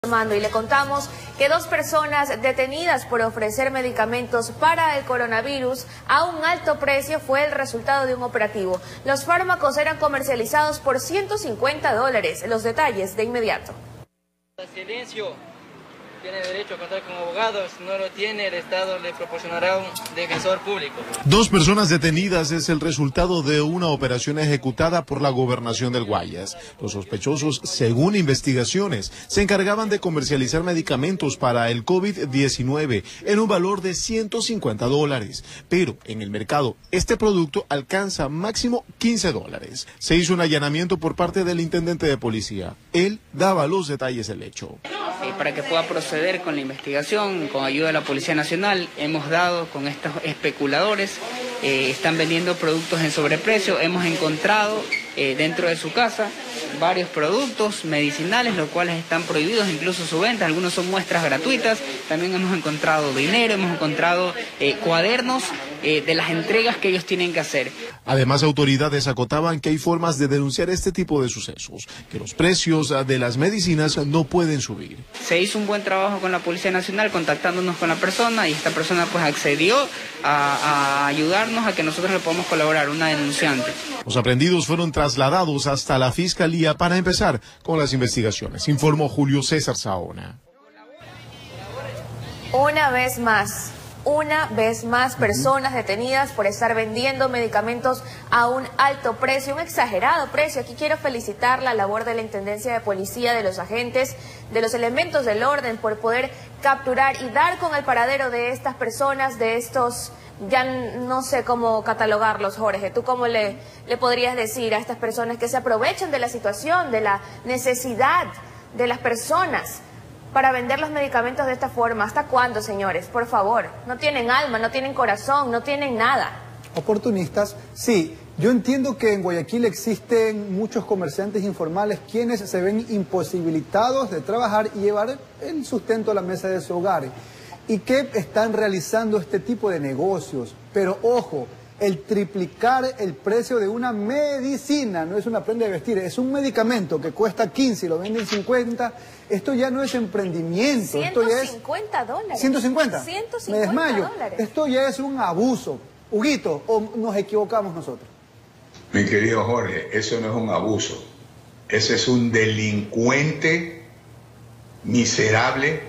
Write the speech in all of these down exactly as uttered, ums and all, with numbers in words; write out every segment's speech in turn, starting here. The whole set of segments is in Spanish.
Y le contamos que dos personas detenidas por ofrecer medicamentos para el coronavirus a un alto precio fue el resultado de un operativo. Los fármacos eran comercializados por ciento cincuenta dólares. Los detalles de inmediato. Silencio. Tiene derecho a contar con abogados, no lo tiene, el Estado le proporcionará un defensor público. Dos personas detenidas es el resultado de una operación ejecutada por la Gobernación del Guayas. Los sospechosos, según investigaciones, se encargaban de comercializar medicamentos para el COVID diecinueve en un valor de ciento cincuenta dólares. Pero en el mercado, este producto alcanza máximo quince dólares. Se hizo un allanamiento por parte del intendente de policía. Él daba los detalles del hecho. Eh, para que pueda proceder con la investigación, con ayuda de la Policía Nacional, hemos dado con estos especuladores, eh, están vendiendo productos en sobreprecio, hemos encontrado eh, dentro de su casa varios productos medicinales, los cuales están prohibidos, incluso su venta, algunos son muestras gratuitas, también hemos encontrado dinero, hemos encontrado eh, cuadernos eh, de las entregas que ellos tienen que hacer. Además, autoridades acotaban que hay formas de denunciar este tipo de sucesos, que los precios de las medicinas no pueden subir. Se hizo un buen trabajo con la Policía Nacional contactándonos con la persona y esta persona pues accedió a, a ayudarnos a que nosotros le podamos colaborar, una denunciante. Los aprendidos fueron trasladados hasta la Fiscalía para empezar con las investigaciones, informó Julio César Saona. Una vez más. Una vez más, personas detenidas por estar vendiendo medicamentos a un alto precio, un exagerado precio. Aquí quiero felicitar la labor de la Intendencia de Policía, de los agentes, de los elementos del orden por poder capturar y dar con el paradero de estas personas, de estos, ya no sé cómo catalogarlos, Jorge. ¿Tú cómo le, le podrías decir a estas personas que se aprovechan de la situación, de la necesidad de las personas para vender los medicamentos de esta forma? ¿Hasta cuándo, señores? Por favor, no tienen alma, no tienen corazón, no tienen nada. Oportunistas, sí. Yo entiendo que en Guayaquil existen muchos comerciantes informales quienes se ven imposibilitados de trabajar y llevar el sustento a la mesa de su hogar y que están realizando este tipo de negocios. Pero ojo, el triplicar el precio de una medicina, no es una prenda de vestir, es un medicamento que cuesta quince y lo venden cincuenta, esto ya no es emprendimiento. ciento cincuenta esto ya es... dólares. ¿ciento cincuenta? ciento cincuenta Me desmayo. dólares. Esto ya es un abuso. Huguito, ¿o nos equivocamos nosotros? Mi querido Jorge, eso no es un abuso. Ese es un delincuente miserable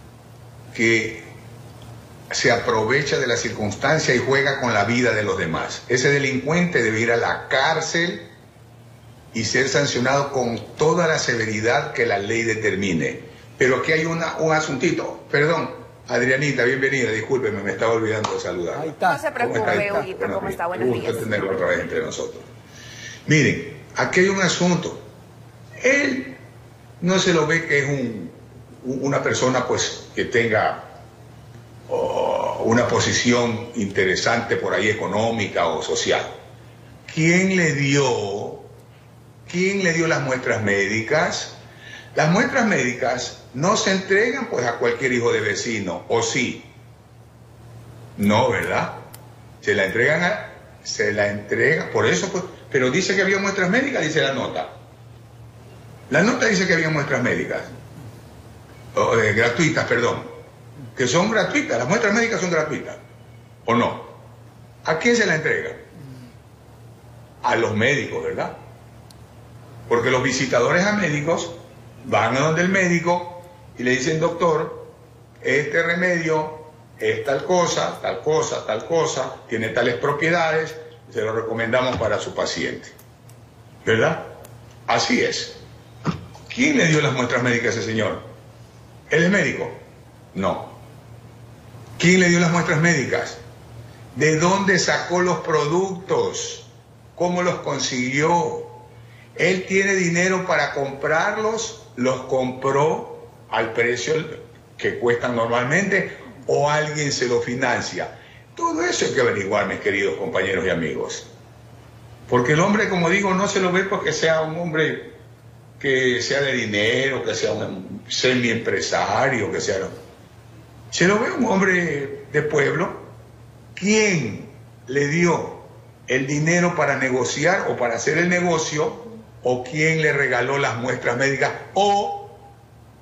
que se aprovecha de la circunstancia y juega con la vida de los demás. Ese delincuente debe ir a la cárcel y ser sancionado con toda la severidad que la ley determine. Pero aquí hay una, un asuntito. Perdón, Adrianita, bienvenida, discúlpeme, me estaba olvidando de saludar. Ahí está. No se preocupe, Huguito, ¿cómo está? Buenos días. Gusto tenerlo otra vez entre nosotros. Miren, aquí hay un asunto. Él no se lo ve que es un, una persona pues que tenga o una posición interesante por ahí económica o social. ¿Quién le dio, quién le dio las muestras médicas? Las muestras médicas no se entregan pues a cualquier hijo de vecino, ¿o sí? No, ¿verdad? Se la entregan a, se la entrega, por eso pues, pero dice que había muestras médicas, dice la nota. La nota dice que había muestras médicas, o, eh, gratuitas, perdón. Que son gratuitas, las muestras médicas son gratuitas, ¿o no? ¿A quién se la entrega? A los médicos, ¿verdad? Porque los visitadores a médicos van a donde el médico y le dicen, doctor, este remedio es tal cosa, tal cosa, tal cosa, tiene tales propiedades, se lo recomendamos para su paciente, ¿verdad? Así es. ¿Quién le dio las muestras médicas a ese señor? ¿Él es médico? No. ¿Quién le dio las muestras médicas? ¿De dónde sacó los productos? ¿Cómo los consiguió? Él tiene dinero para comprarlos, los compró al precio que cuestan normalmente o alguien se lo financia. Todo eso hay que averiguar, mis queridos compañeros y amigos. Porque el hombre, como digo, no se lo ve porque sea un hombre que sea de dinero, que sea un semi-empresario, que sea... Se lo ve un hombre de pueblo. ¿Quién le dio el dinero para negociar o para hacer el negocio? ¿O quién le regaló las muestras médicas? ¿O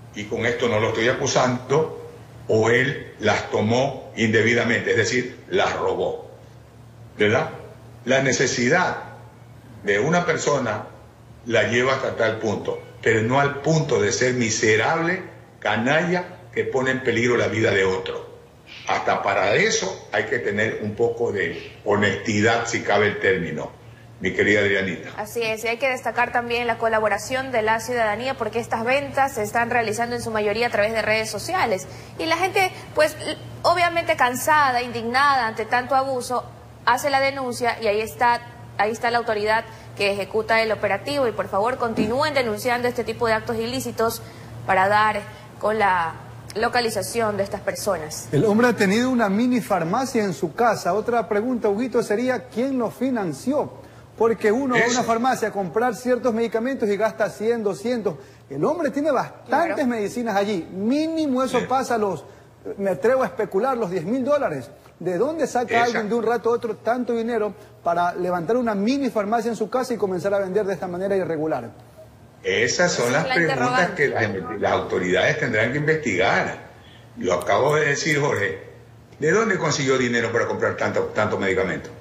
y con esto no lo estoy acusando, o él las tomó indebidamente, es decir, las robó, ¿verdad? La necesidad de una persona la lleva hasta tal punto, pero no al punto de ser miserable, canalla, que pone en peligro la vida de otro. Hasta para eso hay que tener un poco de honestidad, si cabe el término, mi querida Adrianita. Así es, y hay que destacar también la colaboración de la ciudadanía, porque estas ventas se están realizando en su mayoría a través de redes sociales. Y la gente, pues, obviamente cansada, indignada ante tanto abuso, hace la denuncia y ahí está, ahí está la autoridad que ejecuta el operativo. Y por favor continúen denunciando este tipo de actos ilícitos para dar con la localización de estas personas. El hombre ha tenido una mini farmacia en su casa. Otra pregunta, Huguito, sería ¿quién lo financió? Porque uno va a una farmacia a comprar ciertos medicamentos y gasta cien, doscientos. El hombre tiene bastantes claro. medicinas allí. Mínimo eso sí. pasa a los, me atrevo a especular, los diez mil dólares. ¿De dónde saca Esa. alguien de un rato a otro tanto dinero para levantar una mini farmacia en su casa y comenzar a vender de esta manera irregular? Esas son las preguntas que las, las autoridades tendrán que investigar. Lo acabo de decir, Jorge. ¿De dónde consiguió dinero para comprar tanto, tanto medicamento?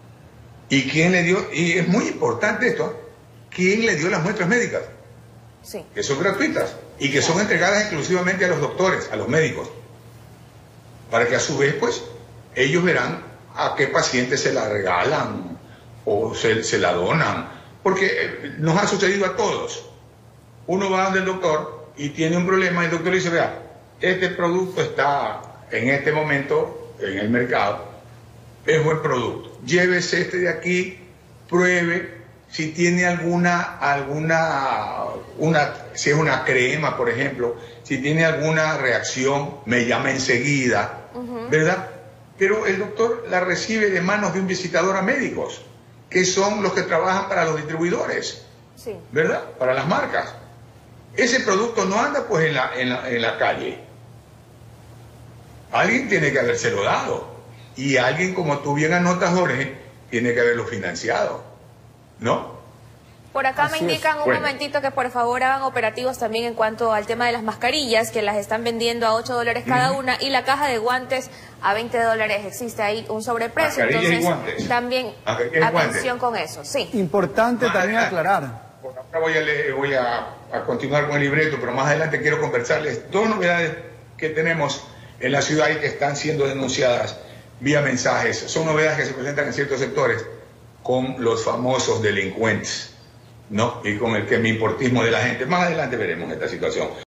¿Y quién le dio? Y es muy importante esto. ¿Quién le dio las muestras médicas? Sí. Que son gratuitas y que son entregadas exclusivamente a los doctores, a los médicos. Para que a su vez, pues, ellos verán a qué pacientes se la regalan o se, se la donan. Porque nos ha sucedido a todos. Uno va donde el doctor y tiene un problema y el doctor dice, vea, este producto está en este momento en el mercado, es buen producto. Llévese este de aquí, pruebe si tiene alguna, alguna, una, si es una crema, por ejemplo, si tiene alguna reacción, me llama enseguida, uh-huh. ¿verdad? Pero el doctor la recibe de manos de un visitador a médicos, que son los que trabajan para los distribuidores, sí. ¿verdad? Para las marcas. Ese producto no anda pues en la, en la, en la calle. Alguien tiene que habérselo dado. Y alguien, como tú bien anotas, Jorge, tiene que haberlo financiado, ¿no? Por acá Así me indican es. un bueno. momentito que por favor hagan operativos también en cuanto al tema de las mascarillas, que las están vendiendo a ocho dólares cada mm. una, y la caja de guantes a veinte dólares. Existe ahí un sobreprecio, mascarillas entonces y guantes. también atención con eso. Sí. Importante más también adelante, aclarar. Por ahora voy, a, leer, voy a, a continuar con el libreto, pero más adelante quiero conversarles dos novedades que tenemos en la ciudad y que están siendo denunciadas vía mensajes. Son novedades que se presentan en ciertos sectores con los famosos delincuentes, ¿no? Y con el que me importismo de la gente. Más adelante veremos esta situación.